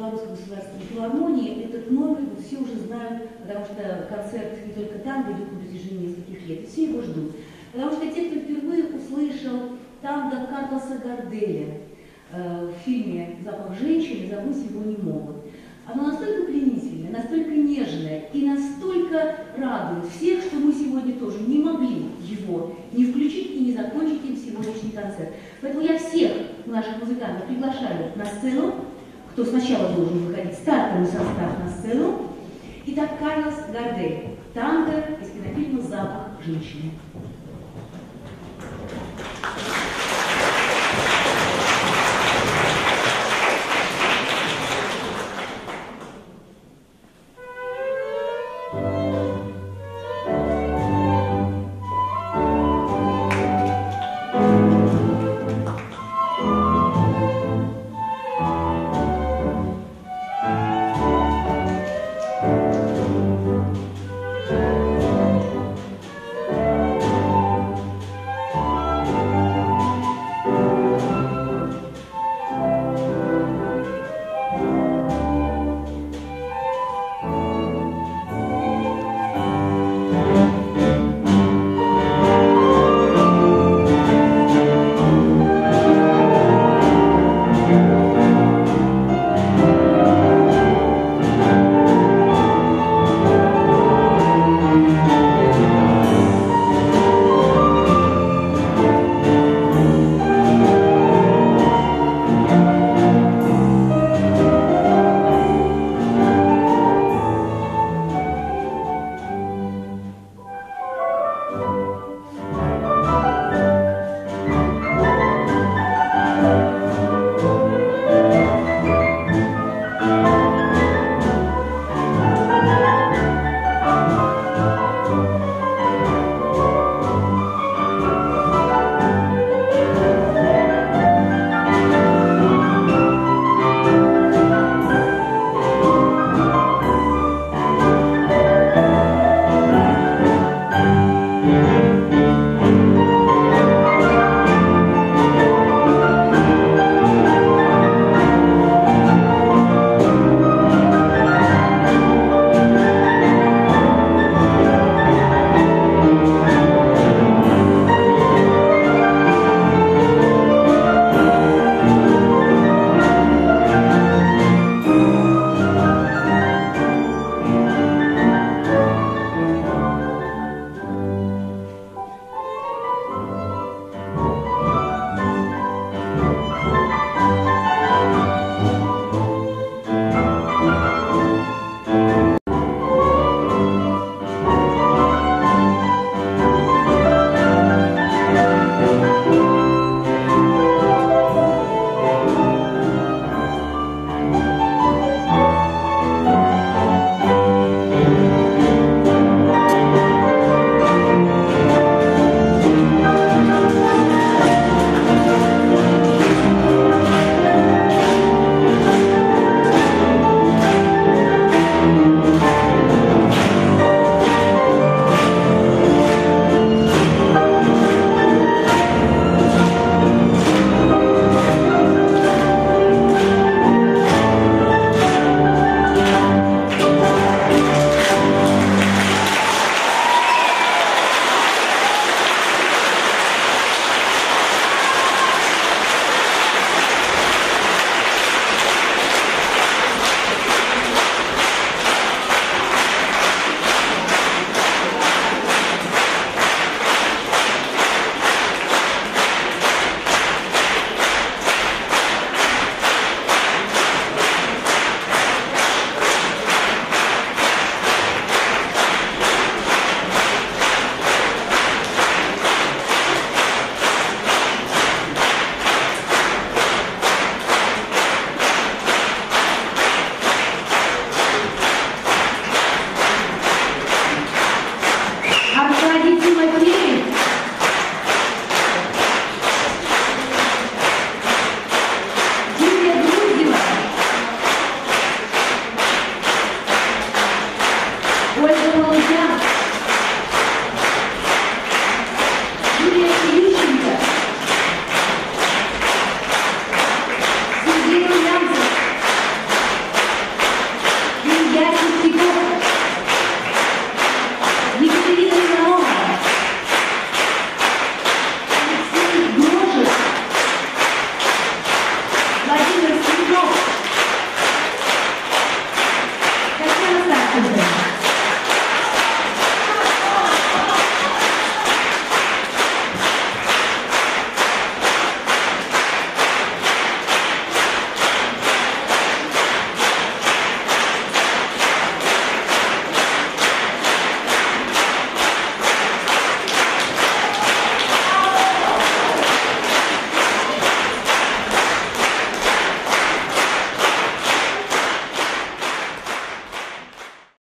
Белорусской государственной филармонии. Этот номер все уже знают, потому что концерт не только танго идет на протяжении нескольких лет, и все его ждут. Потому что те, кто впервые услышал танго Карлоса Гарделя в фильме «Запах женщины», забыть его не могут. Оно настолько пленительное, настолько нежное и настолько радует всех, что мы сегодня тоже не могли его не включить и не закончить им сегодняшний концерт. Поэтому я всех наших музыкантов приглашаю на сцену, кто сначала должен выходить, стартовый состав на сцену. Итак, Карлос Гардель, танго из кинофильма «Запах женщины».